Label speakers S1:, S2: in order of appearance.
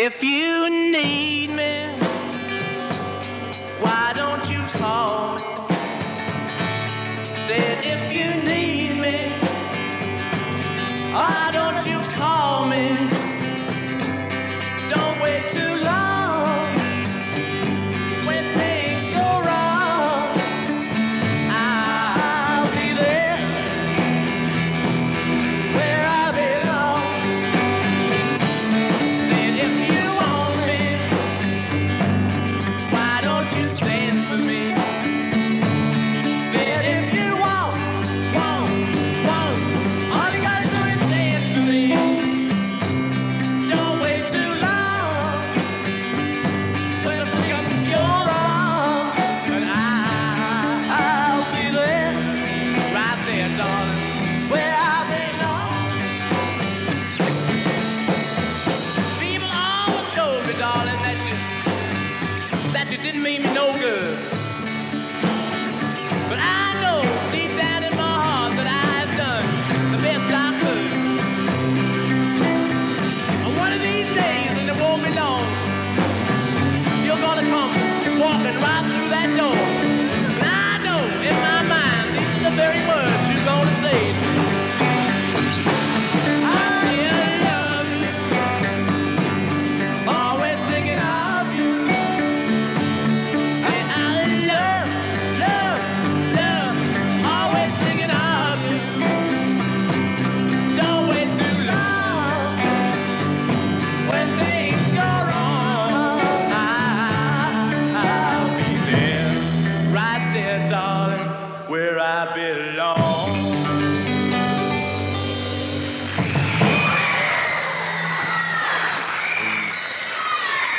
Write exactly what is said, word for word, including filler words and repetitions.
S1: If you need me, why don't you call me? Said if you need me, why don't you call me? Don't wait too long when things go wrong. I'll be there where I belong. Said if you want me, why don't you send for me? Said if you want, want, want, all you gotta do is send for me. Don't wait too long when things go wrong. But I, I'll be there, right there, darling, where I belong. People always told me, darling, that you, that you didn't mean me no good. But I know deep down in my heart that I've done the best I could. And one of these days, and it won't be long, you're gonna come walking right through that door. And I know in my mind, these are the very words you're gonna say.